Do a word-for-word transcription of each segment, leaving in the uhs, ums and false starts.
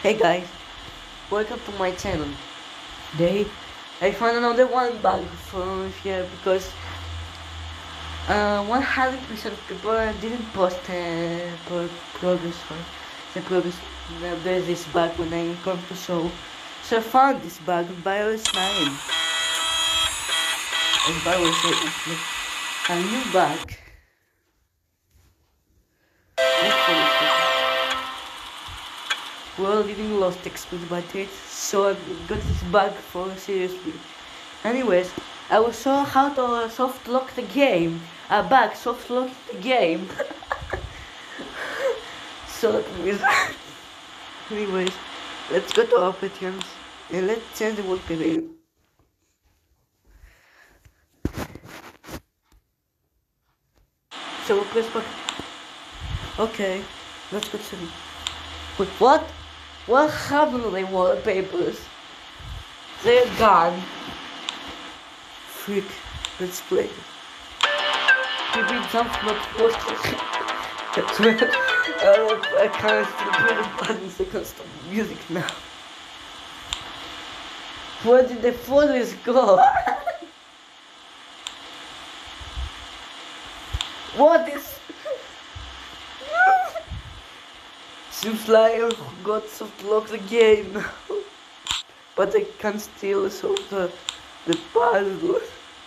Hey guys, welcome to my channel. Today I found another one bug from here because uh, one hundred percent of people didn't post uh, pro progress for the progress. Uh, there's this bug when I come to show. So I found this bug by iOS nine. And by iOS eight, a new bug. Well, didn't lost experience it, so I got this bug for seriously. Anyways, I will show how to soft lock the game. A bug soft lock the game. So with anyways, let's go to options and let's change the wallpaper. So we'll press back. Okay, let's go to. Wait, what? What happened to the wallpapers? They're gone. Freak. Let's play. Maybe jump not posted. That's when uh, I can't still play the buttons. I can't stop music now. Where did the photos go? What is? Seems like I got soft lock the game now. But I can still solve the, the puzzle.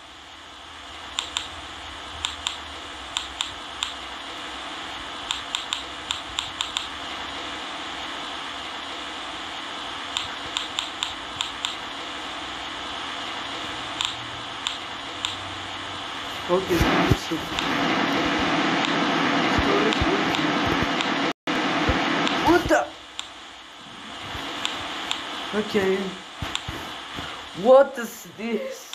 Okay, so what the? Okay. What is this?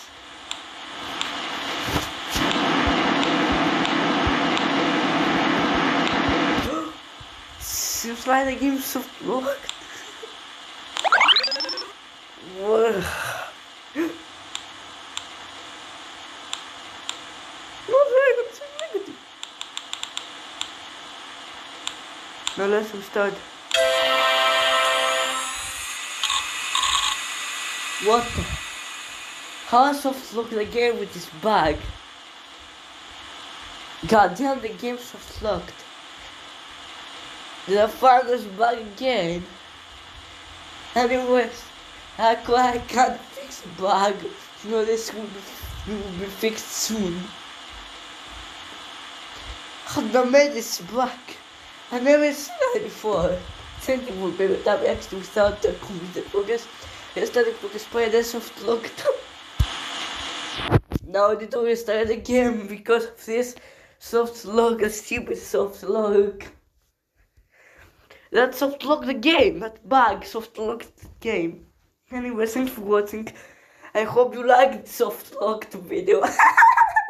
Seems like the game's soft locked. What? Now let's restart. What the? How soft lock the game with this bug? God damn, the game's soft locked. Did I find this bug again? Anyways, I can't fix the bug. You know, this will be, will be fixed soon. How did I make this bug? I never seen that before. Thank you for being that actually without the computer progress. I started progress by the soft locked. Now I need to restart the game because of this soft lock, a stupid soft lock. That soft locked the game, that bug soft locked the game. Anyway, thanks for watching. I hope you liked the soft locked video.